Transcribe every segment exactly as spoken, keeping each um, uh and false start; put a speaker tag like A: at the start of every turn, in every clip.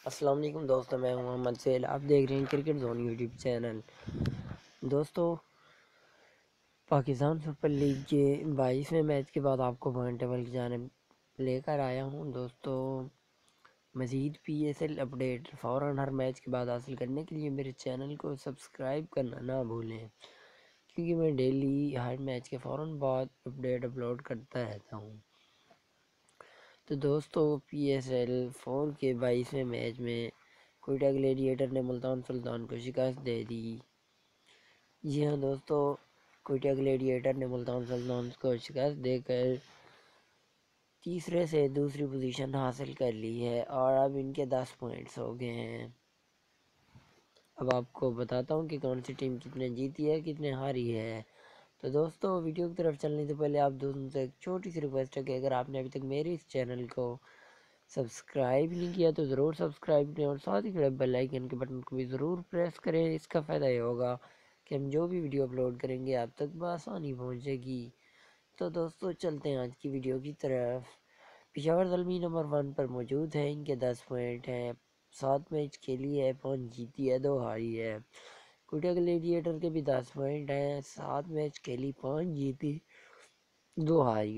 A: السلام علیکم دوستو، میں ہوں محمد سیل. آپ دیکھ رہے ہیں کرکٹ زون یوٹیوب چینل. دوستو، پاکستان سپر لیگ کے بائیسویں میچ کے بعد آپ کو پوائنٹ ٹیبل کی جانب لے کر آیا ہوں. دوستو، مزید پی ایس ایل اپڈیٹ فوراً ہر میچ کے بعد حاصل کرنے کے لیے میرے چینل کو سبسکرائب کرنا نہ بھولیں، کیونکہ میں ڈیلی ہر میچ کے فوراً بعد اپڈیٹ اپلوڈ کرتا رہتا ہوں. تو دوستو، پی ایس ایل فور کے بائیسویں میچ میں کوئٹہ گلیڈیٹر نے ملتان سلطان کو شکست دے دی. جی ہاں دوستو، کوئٹہ گلیڈیٹر نے ملتان سلطان کو شکست دے کر تیسرے سے دوسری پوزیشن حاصل کر لی ہے اور اب ان کے دس پوائنٹس ہو گئے ہیں. اب آپ کو بتاتا ہوں کہ کون سی ٹیم کتنے جیتی ہے کتنے ہاری ہے. تو دوستو، ویڈیو کی طرف چلنے سے پہلے آپ دوستوں سے ایک چھوٹی سی ریکویسٹ ہے کہ اگر آپ نے ابھی تک میرے اس چینل کو سبسکرائب نہیں کیا تو ضرور سبسکرائب کریں اور ساتھ ہی کھڑے بیل آئیکن کے بٹن کو بھی ضرور پریس کریں. اس کا فائدہ یہ ہوگا کہ ہم جو بھی ویڈیو اپلوڈ کریں گے آپ تک بآسانی پہنچے گی. تو دوستو، چلتے ہیں آج کی ویڈیو کی طرف. پشاور زلمی نمبر ون پر موجود ہے، ان کے دس پوائنٹ ہیں. سات میچ کھیلی ہے، پانچ جیتی ہے، دو ہاری ہے. کوئٹہ گلیڈیٹر کے بھی دس پوائنٹ ہیں، سات میچ کھیلی، پانچ جیتی، دو ہاری.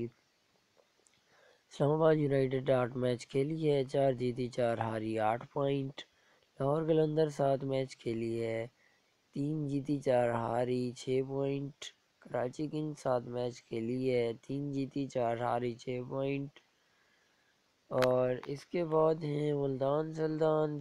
A: اسلام آباد یونائیٹڈ آٹھ میچ کھیلی ہے، چار جیتی، چار ہاری، آٹھ پوائنٹ. لاہور قلندر سات میچ کھیلی ہے، تین جیتی، چار ہاری، چھ پوائنٹ. کراچی کنگ سات میچ کھیلی ہے، تین جیتی، چار ہاری، چھ پوائنٹ. اور اس کے بعد ہیں ملتان سلطانز،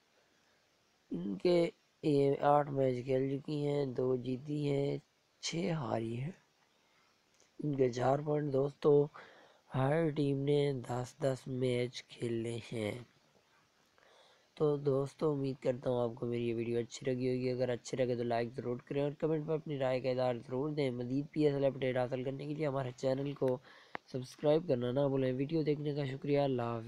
A: ان کے آٹھ میچ کھیل چکی ہیں، دو جیتی ہیں، چھ ہاری ہیں، ان کے چار پوائنٹ. دوستو، ہر ٹیم نے دس دس میچ کھیلے ہیں. تو دوستو، امید کرتا ہوں آپ کو میری یہ ویڈیو اچھی لگی ہوگی. اگر اچھی لگے تو لائک ضرور کریں اور کمنٹ میں اپنی رائے کا اظہار ضرور دیں. مزید پی ایس ایل اپڈیٹ حاصل کرنے کے لیے ہمارے چینل کو سبسکرائب کرنا نہ بھولیں. ویڈیو دیکھنے کا شکریہ. اللہ حافظ.